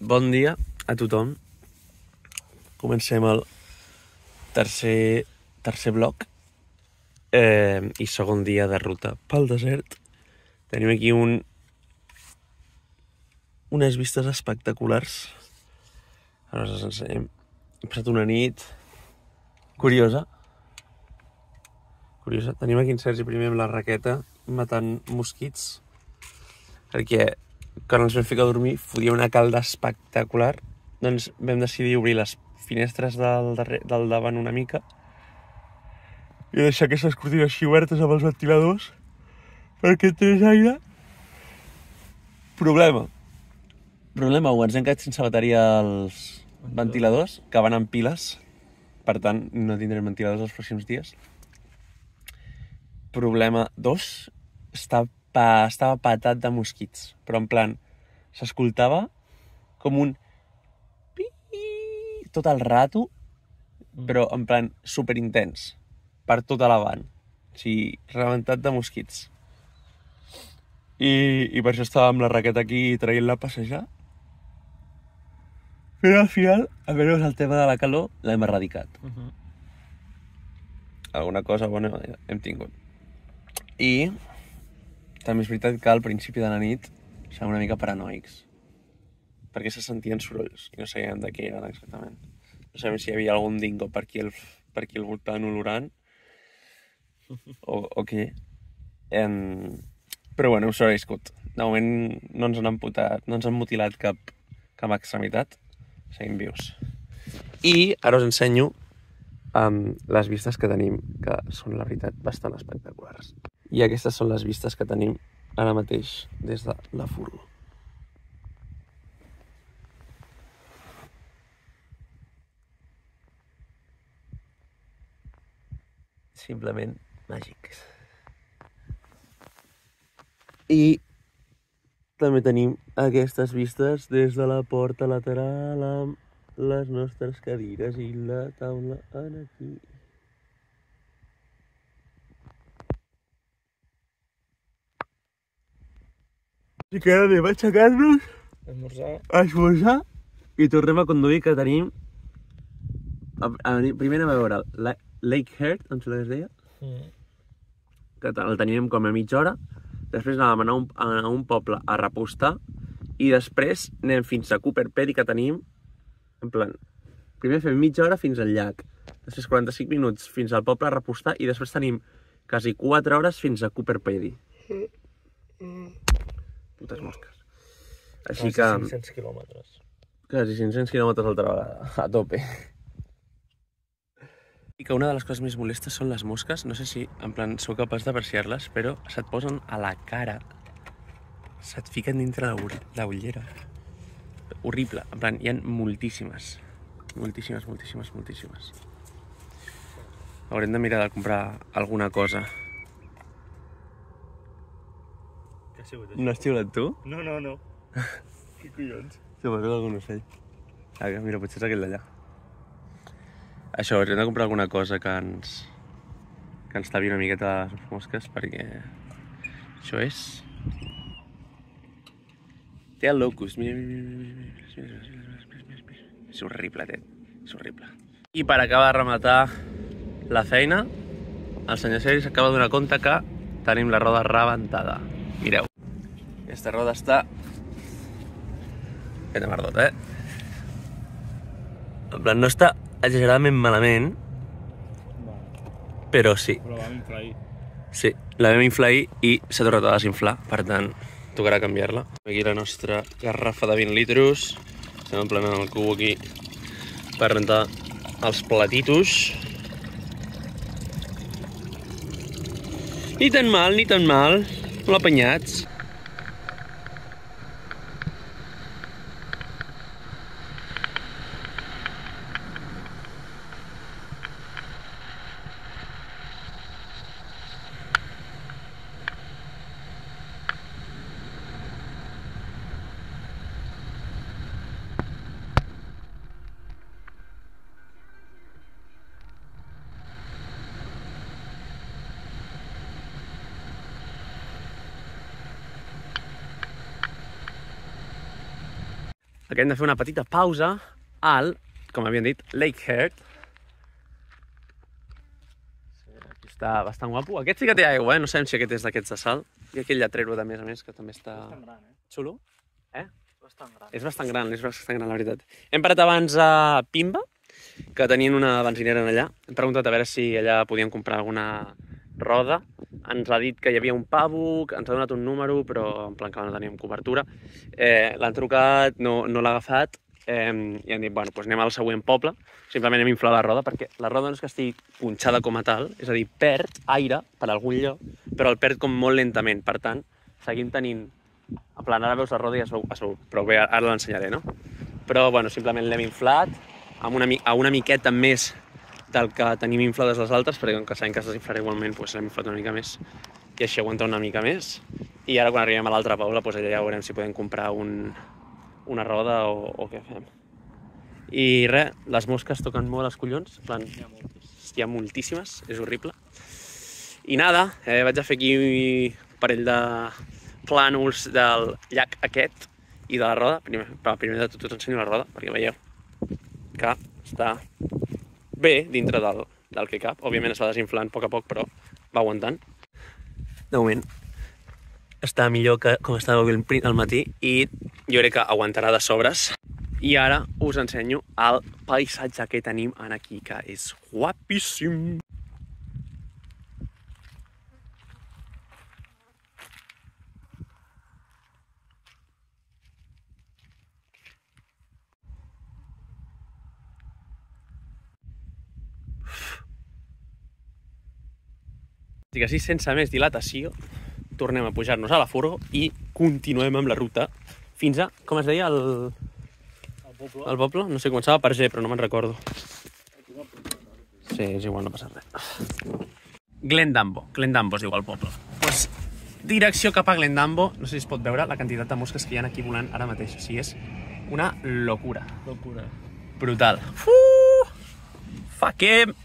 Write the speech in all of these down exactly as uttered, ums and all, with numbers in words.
Bon dia a tothom. Comencem el tercer, tercer bloc eh, i segon dia de ruta pel desert. Tenim aquí un, unes vistes espectaculars. Ara us les ensenyem. Hem passat una nit curiosa. Curiosa. Tenim aquí en Sergi primer amb la raqueta matant mosquits perquè quan ens vam ficar a dormir fotia una calda espectacular. Doncs vam decidir obrir les finestres del, darrer, del davant una mica i deixar aquestes cortines així obertes amb els ventiladors perquè entrés aire. Problema. Problema, ho ens hem quedat sense bateria els ventiladors, que van amb piles, per tant no tindrem ventiladors els pròxims dies. Problema dos, estava, estava patat de mosquits, però en plan, s'escoltava com un pi tot el rato, però en plan superintens, per tota la van. O sigui, rebentat de mosquits. I, i per això estava amb la raqueta aquí traient-la a passejar. Però al final, almenys el tema de la calor, l'hem erradicat. Uh-huh. Alguna cosa bona hem tingut. I també és veritat que al principi de la nit som una mica paranoics, perquè se sentien sorolls i no sabíem de què eren exactament. No sabíem si hi havia algun dingo per aquí al, per aquí al voltant olorant o, o què. En... Però bueno, ho sobreviscut. De moment no ens han amputat, no ens han mutilat cap, cap extremitat. Seguim vius. I ara us ensenyo um, les vistes que tenim, que són, la veritat, bastant espectaculars. I aquestes són les vistes que tenim ara mateix des de la furgo. Simplement màgics. I també tenim aquestes vistes des de la porta lateral amb les nostres cadires i la taula en aquí. I que ara anem a aixecar-nos, esmorzar. a esmorzar i tornem a conduir, que tenim... A, a, primer anem a veure la, Lake Heart, em sembla que es deia, mm. que el teníem com a mitja hora. Després anàvem a anar a un, a un poble a repostar i després anem fins a Cooper Pedy, que tenim, en plan, primer fem mitja hora fins al llac, després quaranta-cinc minuts fins al poble a repostar i després tenim quasi quatre hores fins a Cooper Pedy. Mm. Putes mosques. Així que... Quasi cinc-cents quilòmetres. Quasi cinc-cents quilòmetres altra vegada, a tope. I que una de les coses més molestes són les mosques. No sé si, en plan, sou capaç d'apreciar-les, però se't posen a la cara. Se't fiquen dintre la ullera. Horrible. En plan, hi ha moltíssimes. Moltíssimes, moltíssimes, moltíssimes. Haurem de mirar de comprar alguna cosa. Què ha sigut això? No has xiulat tu? No, no, no. Què collons? Suposo algun ocell. Ah, mira, potser és aquell d'allà. Això, haurem de comprar alguna cosa que ens que ens tapi una miqueta les mosques, perquè això és... Té el locust, mira, mira, mira, mira, mira. És horrible, té. És horrible. I per acabar de rematar la feina, el senyor Sergi s'acaba de donar compte que tenim la roda rebentada. Mireu. Aquesta roda està... feta merdota, eh? En plan, no està exageradament malament, però sí. Però vam inflair. Sí, la vam inflair i s'ha tornat a desinflar, per tant, tocarà canviar-la. Aquí la nostra garrafa de vint litros. Estem emplenant el cubo aquí per rentar els platitos. Ni tan mal, ni tan mal. Molt apanyats. que hem de fer una petita pausa al, com havien dit, Lake Heart. Aquí està bastant guapo. Aquest sí que té aigua, eh? No sabem si aquest és d'aquests de sal. I aquell lletrero, de més a més, que també està... Bastant gran, eh? Xulo. Eh? Bastant gran. És bastant gran, és bastant gran, la veritat. Hem parat abans a Pimba, que tenien una benzinera allà. Hem preguntat a veure si allà podien comprar alguna roda. Ens ha dit que hi havia un pavo, que ens ha donat un número, però en plan que no teníem cobertura. Eh, L'han trucat, no, no l'ha agafat, eh, i han dit, bueno, doncs anem al següent poble, simplement hem inflat la roda, perquè la roda no és que estigui punxada com a tal, és a dir, perd aire per algun lloc, però el perd com molt lentament. Per tant, seguim tenint... En plan, ara veus la roda i es veu, es veu però bé, ara l'ensenyaré, no? Però, bueno, simplement l'hem inflat amb una, a una miqueta més del que tenim inflades les altres, perquè com que sabem que es desinflarà igualment, doncs l'hem inflat una mica més i així aguanta una mica més. I ara quan arribem a l'altra poble, doncs allà ja veurem si podem comprar un, una roda o, o què fem. I res, les mosques toquen molt els collons, en plan, N'hi ha moltes. hi ha moltíssimes, és horrible. I nada, eh, vaig a fer aquí un parell de plànols del llac aquest i de la roda. Primer, però primer de tot us ensenyo la roda, perquè veieu que està bé dintre del, del que cap. Òbviament es va desinflant a poc a poc, però va aguantant. De moment està millor que com estava al matí i jo crec que aguantarà de sobres. I ara us ensenyo el paisatge que tenim aquí, que és guapíssim. I així, sense més dilatació, tornem a pujar-nos a la furgo i continuem amb la ruta fins a, com es deia, el, El poble. el poble? No sé, començava per G, però no me'n recordo. Sí, és igual, no passa res. Glendambo, Glendambo es diu el poble. Pues, direcció cap a Glendambo, no sé si es pot veure la quantitat de mosques que hi ha aquí volant ara mateix. O sigui, és una locura. Locura. Brutal. Uh, fucking...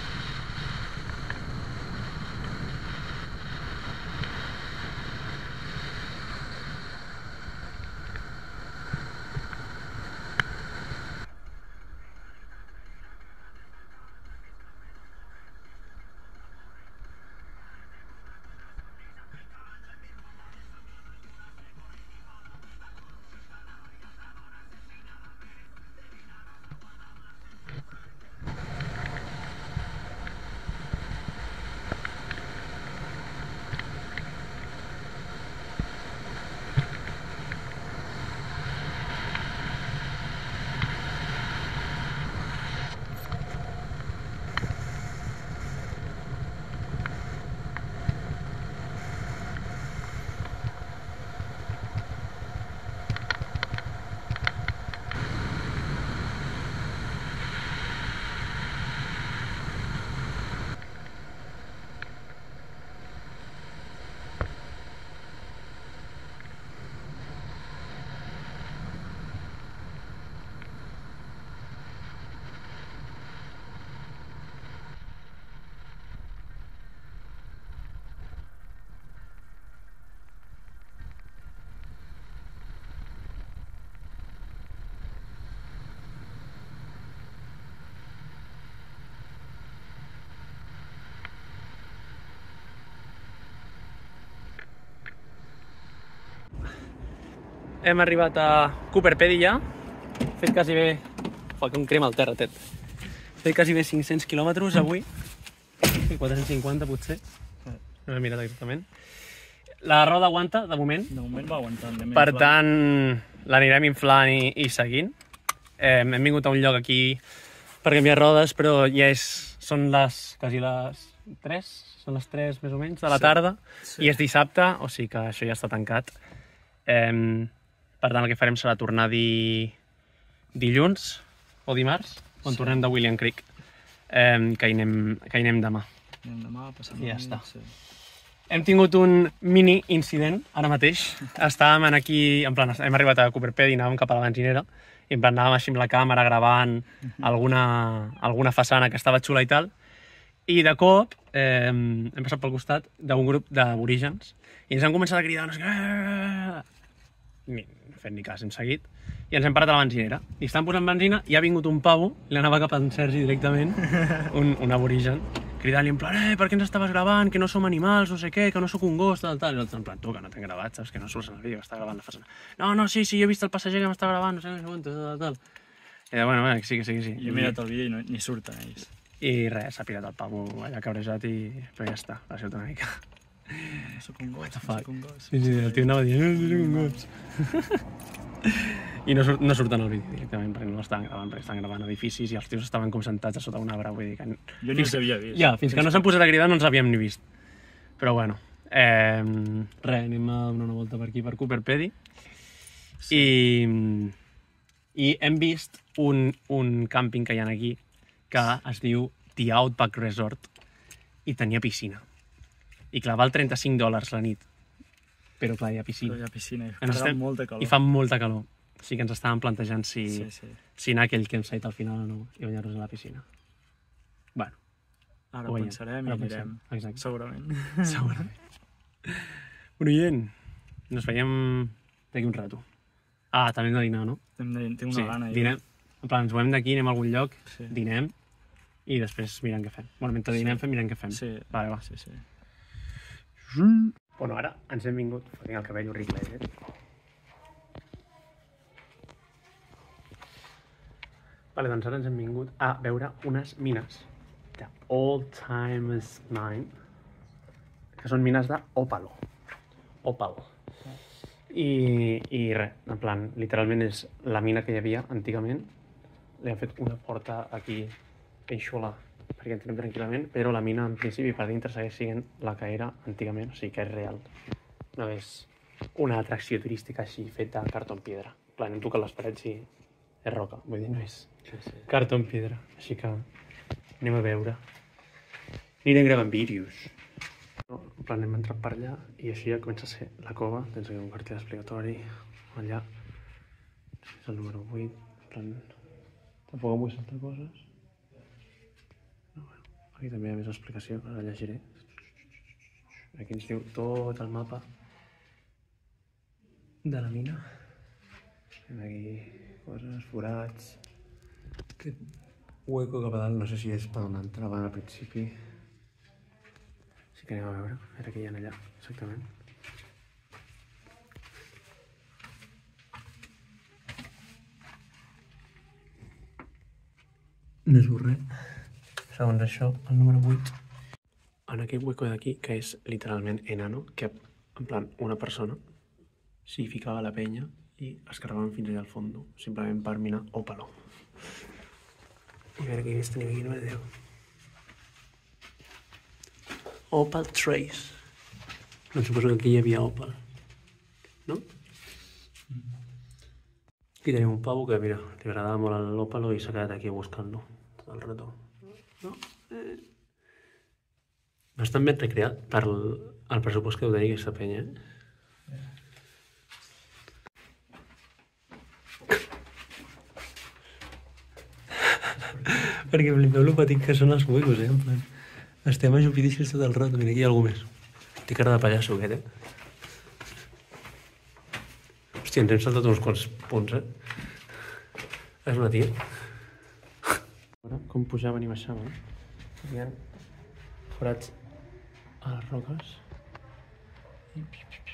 Hem arribat a Cooper Pedy ja. He fet quasi bé... Fa que un crema al terra, tet. He fet quasi bé cinc-cents quilòmetres avui. quatre-cents cinquanta, potser. No he mirat exactament. La roda aguanta, de moment. De moment va aguantant. Per tant, l'anirem inflant i, i seguint. Eh, hem vingut a un lloc aquí per canviar rodes, però ja és... Són les... quasi les tres, són les tres més o menys de la tarda. Sí. I és dissabte, o sigui que això ja està tancat. Eh, per tant, el que farem serà tornar di... dilluns o dimarts, quan sí. tornem de William Creek, eh, que, hi anem, que hi anem demà. Anem demà, passant I ja nit, està. Sí. Hem tingut un mini incident ara mateix. Estàvem aquí, en plan, hem arribat a Cooper Pedy i anàvem cap a la benzinera, i en plan anàvem així amb la càmera gravant alguna, alguna façana que estava xula i tal, i de cop eh, hem passat pel costat d'un grup d'aborígens i ens han començat a cridar, no sé què, ni fent ni cas, hem seguit, i ens hem parat a la benzinera. I estàvem posant benzina i ha vingut un pavo, i l'anava cap en Sergi directament, un, un aborigen, cridant-li en plan, eh, per què ens estaves gravant, que no som animals, no sé què, que no sóc un gos, tal, tal. I l'altre en plan, tu, que no t'he gravat, saps, que no surts en el vídeo, que està gravant la façana. No, no, sí, sí, jo he vist el passager que m'està gravant, no sé, no sé, tal, tal. I de, bueno, bueno, sí, que sí, que sí. Jo he mirat el vídeo i no, ni surten ells. I res, s'ha pirat el pavo allà cabrejat i... Però ja està, va ser una mica. No sóc un gos, no fuck? sóc un gos. Sí, sí, el tio anava dient, no, no soc un gos. I no, surt, no surten al vídeo directament, perquè no l'estaven gravant, perquè estaven gravant edificis i els tios estaven com sentats a sota un arbre, vull dir que... Jo ni els havia vist. Ja, fins que no s'han posat a cridar no els havíem ni vist. Però bueno, eh, res, anem a donar una volta per aquí, per Cooperpedi. Sí. I, I hem vist un, un càmping que hi ha aquí, que es diu The Outback Resort, i tenia piscina. I clar, val trenta-cinc dòlars la nit. Però clar, hi ha piscina. Però hi ha piscina, i Ens farà estem... molta calor. I fa molta calor. O sigui que ens estàvem plantejant si, Sí, sí. si anar a aquell campsite al final o no, i banyar-nos a la piscina. Bueno, Ara ho veiem. pensarem Ara i pensem. anirem. Exacte. Segurament. Segurament. Bueno, gent, ens veiem d'aquí un rato. Ah, també hem de dinar, no? Hem de- Tinc una Sí, gana. jo. dinem. En plan, ens movem d'aquí, anem a algun lloc, Sí. dinem, i després mirem què fem. Bueno, mentre dinem fem, mirem què fem. Sí. Vale, va. Sí, sí. Bueno, ara ens hem vingut, tinc el cabell horrible, eh? Vale, doncs ara ens hem vingut a veure unes mines de Old Timers Mine, que són mines d'òpalo. Òpal. I, i res, en plan, literalment és la mina que hi havia antigament. Li han fet una porta aquí peixola perquè entrem tranquil·lament, però la mina en principi per dintre segueix sent la que era antigament, o sigui que és real. No és una atracció turística així feta de cartó en piedra. En plan, hem tocat les parets i és roca, vull dir, no és Sí, sí. cartó en piedra, així que anem a veure. Anirem gravant vídeos. No, en plan, hem entrat per allà i així ja comença a ser la cova. Tens aquí un cartell explicatori allà. És el número vuit. En plan, tampoc em vull saltar coses. No, bueno, aquí també hi ha més explicació, ara llegiré. Aquí ens diu tot el mapa de la mina. Tenim aquí coses, forats. Aquest hueco cap a dalt, no sé si és per on entraven al principi. Així que anem a veure, a veure què hi ha allà, exactament. No és res. Segons això, el número vuit. En aquest hueco d'aquí, que és literalment enano, que en plan una persona s'hi ficava la penya i es carregaven fins allà al fons, simplement per minar òpalo. I a veure què més tenim aquí, no me Déu. Opal Trace. Doncs suposo que aquí hi havia òpal. No? Aquí tenim un pavo que, mira, li agradava molt l'òpalo i s'ha quedat aquí buscant-lo tot el rato. No? Eh. Bastant ben recreat per el pressupost que deu tenir aquesta penya, eh? Perquè flipeu lo petit que són els huecos, eh? En plan, estem ajupidíssims tot el rato. Mira, aquí hi ha algú més. Té cara de pallasso, aquest, eh? Hòstia, ens hem saltat uns quants punts, eh? És una tia. Ara, com pujaven i baixaven, hi ha forats a les roques. I...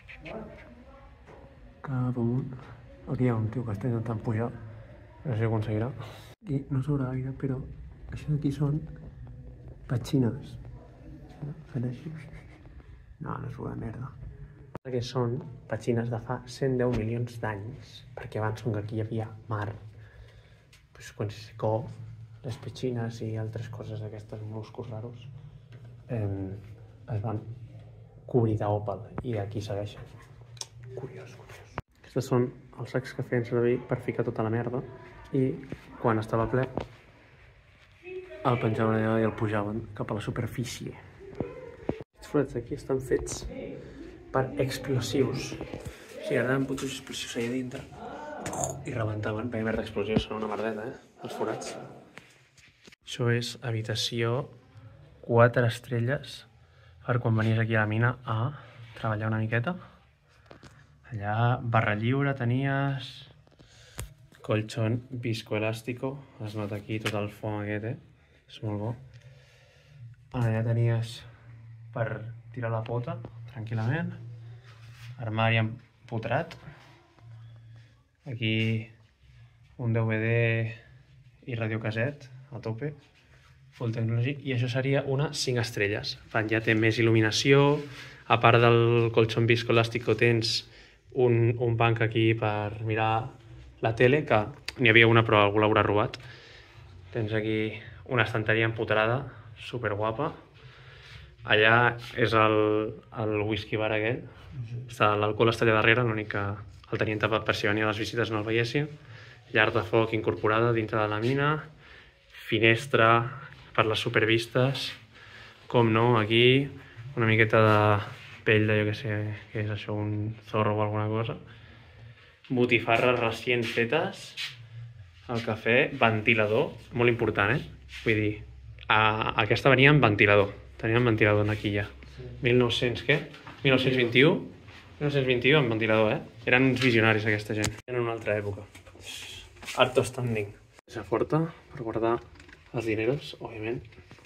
cap amunt. Aquí hi ha un tio que està intentant pujar. No sé si ho aconseguirà. I no s'haurà gaire, però això d'aquí són petxines. Fent així. No, no és una merda. Que són petxines de fa cent deu milions d'anys, perquè abans com que aquí hi havia mar, doncs quan se secó, les petxines i altres coses d'aquestes mol·luscos raros eh, es van cobrir d'òpal i d'aquí segueixen. Curiós, curiós. Aquests són els sacs que feien servir per ficar tota la merda i quan estava ple el penjaven allà i el pujaven cap a la superfície. Aquests forats aquí estan fets per explosius. O sigui, ara em fotos explosius allà dintre i rebentaven. Per merda, explosius són una merdeta, eh? Els forats. Això és habitació quatre estrelles per quan venies aquí a la mina a treballar una miqueta. Allà, barra lliure, tenies... Colchón viscoelástico. Es nota aquí tot el fong aquest, eh? És molt bo. Allà tenies per tirar la pota, tranquil·lament. Armari empotrat. Aquí un D V D i radiocasset a tope. Full technology. I això seria una cinc estrelles. Ja té més il·luminació. A part del colchón viscoelástico tens un, un banc aquí per mirar la tele, que n'hi havia una però algú l'haurà robat. Tens aquí una estanteria empotrada, superguapa. Allà és el, el whisky bar aquell. L'alcohol està allà darrere, l'únic que el tenien tapat per si venia a les visites no el veiessin. Llar de foc incorporada dintre de la mina. Finestra per les supervistes. Com no, aquí una miqueta de pell de, jo què sé, què és això, un zorro o alguna cosa. Botifarres recient fetes. El cafè, ventilador, molt important, eh? Vull dir, a, aquesta venia amb ventilador. Teníem ventilador aquí ja. mil nou-cents, què? mil nou-cents vint-i-u? mil nou-cents vint-i-u amb ventilador, eh? Eren uns visionaris, aquesta gent. En una altra època. Art of standing. Peça forta per guardar els dineros, òbviament.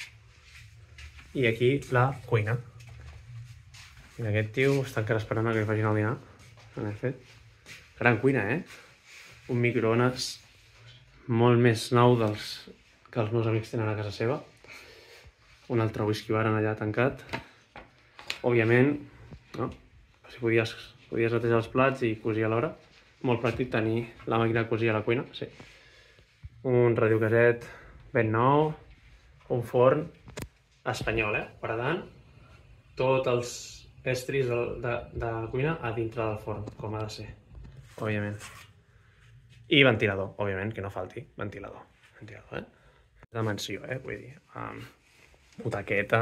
I aquí la cuina. I aquest tio està encara esperant que li facin el dinar. N'hem fet. Gran cuina, eh? Un microones molt més nou dels que els meus amics tenen a casa seva. Un altre whisky bar allà tancat. Òbviament, no? Si podies, podies netejar els plats i cosir alhora. Molt pràctic tenir la màquina de cosir a la cuina, sí. Un radiocasset ben nou. Un forn espanyol, eh? Per tant, tots els estris de, de, de la cuina a dintre del forn, com ha de ser, òbviament. I ventilador, òbviament, que no falti. Ventilador. Ventilador, eh? De mansió, eh? Vull dir, um, butaqueta,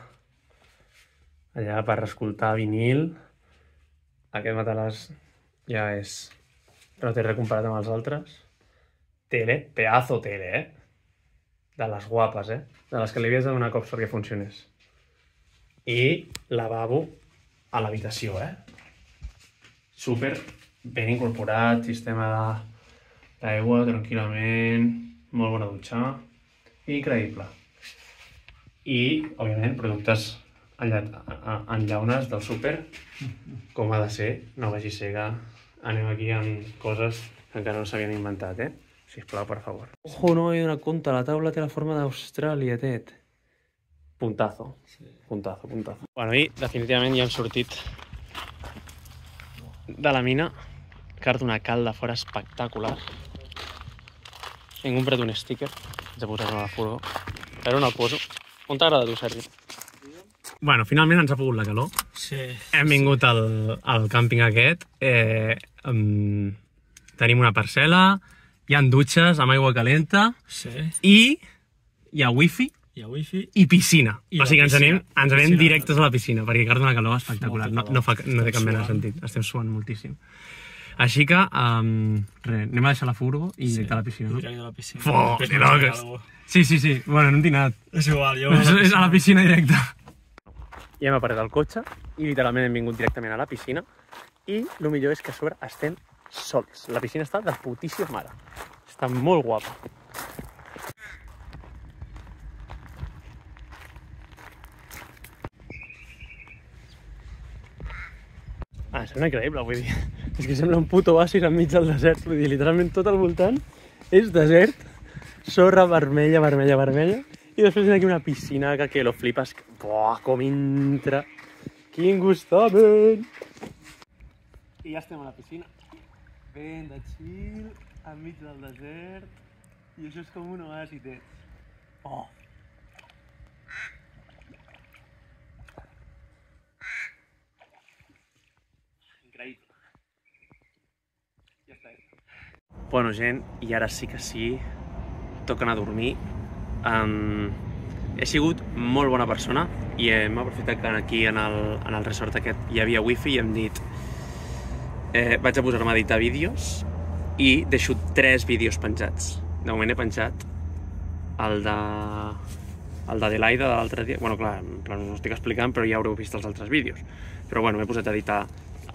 allà per escoltar vinil. Aquest matalàs ja és... no té res comparat amb els altres. Tele, pedazo tele, eh? De les guapes, eh? De les que li havies de donar cops perquè funcionés. I lavabo a l'habitació, eh? Super ben incorporat, sistema d'aigua tranquil·lament, molt bona dutxa, increïble. I, òbviament, productes enllaunats del súper, com ha de ser, no vagi ser que anem aquí amb coses que encara no s'havien inventat, eh? Sisplau, per favor. Ojo, no m'he donat compte, la taula té la forma d'Austràlia, tet. Puntazo, puntazo, puntazo. Bueno, i definitivament ja hem sortit de la mina. Carta una calda fora espectacular. Hem comprat un sticker, haig de posar-lo a la furgo, però no el poso. On t'agrada a tu, Sergi? Bueno, finalment ens ha pogut la calor. Sí. Hem vingut al, al càmping aquest. Eh, um, tenim una parcel·la, hi ha dutxes amb aigua calenta, Sí. i hi ha wifi Hi ha wifi. i piscina. I o sigui, la ens anem, piscina. ens anem Piscina. directes a la piscina, perquè carta una calor espectacular. Molta No, calor. no, fa, no té cap Estem mena de suant. sentit. Estem suant moltíssim. Així que, um, res, anem a deixar la furgo i directe a la piscina, no? Directe a la piscina. Fo, Després que menjaré loques. alguna cosa. Sí, sí, sí. Bueno, no hem dinat. És igual, jo... És, és a la piscina directa. Ja hem aparat el cotxe i literalment hem vingut directament a la piscina i el millor és que a sobre estem sols. La piscina està de putíssima mare. Està molt guapa. Ah, sembla increïble, vull dir. És que sembla un puto oasis enmig del desert. Vull dir, literalment tot al voltant és desert, sorra vermella, vermella, vermella, i després hi ha aquí una piscina que, que lo flipes. Buah, com entra. Quin gustamen! I ja estem a la piscina. Ben de chill, enmig del desert, i això és com un oasi, tets. Oh! Increïble. Ja està. Bueno, gent, i ara sí que sí, toca anar a dormir. Um, he sigut molt bona persona i hem aprofitat que aquí en el, en el resort aquest hi havia wifi i hem dit eh, vaig a posar-me a editar vídeos i deixo tres vídeos penjats. De moment he penjat el de el d'Adelaida de l'altre dia. Bueno, clar, no estic explicant, però ja haureu vist els altres vídeos. Però bueno, m'he posat a editar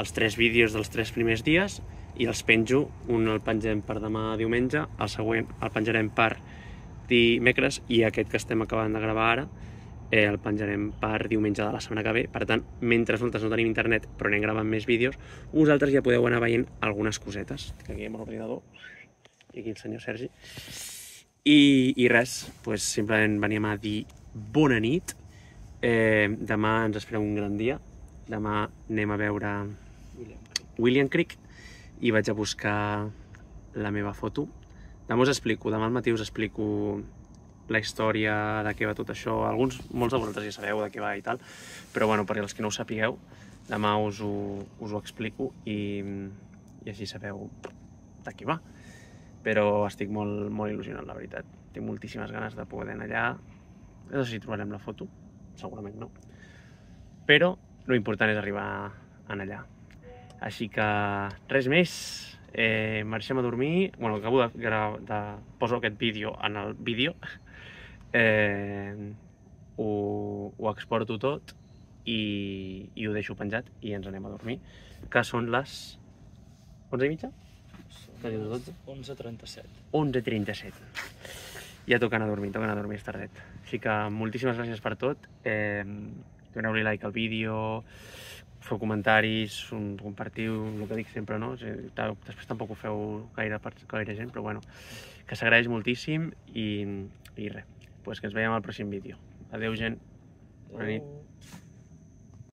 els tres vídeos dels tres primers dies i els penjo, un el pengem per demà diumenge, el següent el penjarem per dimecres i aquest que estem acabant de gravar ara eh, el penjarem per diumenge de la setmana que ve. Per tant, mentre nosaltres no tenim internet però anem gravant més vídeos, vosaltres ja podeu anar veient algunes cosetes. Estic aquí amb l'ordinador i aquí el senyor Sergi. I, i res, doncs simplement veníem a dir bona nit. Eh, demà ens espera un gran dia. Demà anem a veure William Creek i vaig a buscar la meva foto. Demà us explico, demà al matí us explico la història de què va tot això. Alguns, molts de vosaltres ja sabeu de què va i tal, però bueno, perquè els que no ho sapigueu, demà us ho, us ho explico i, i així sabeu de què va. Però estic molt, molt il·lusionat, la veritat. Tinc moltíssimes ganes de poder anar allà. No sé si trobarem la foto, segurament no. Però l'important és arribar a anar allà. Així que res més. Eh, marxem a dormir. Bueno, acabo de, de poso aquest vídeo en el vídeo. Eh, ho, ho exporto tot i, i ho deixo penjat i ens anem a dormir, que són les onze i mitja? onze trenta-set. onze trenta-set. Ja toca anar a dormir, toca anar a dormir, és tardet. Així que moltíssimes gràcies per tot. Eh, doneu-li like al vídeo, feu comentaris, compartiu, el que dic sempre, no? Després tampoc ho feu gaire, gaire gent, però bueno, que s'agraeix moltíssim i, i res, pues que ens veiem al pròxim vídeo. Adéu, gent. Bona nit.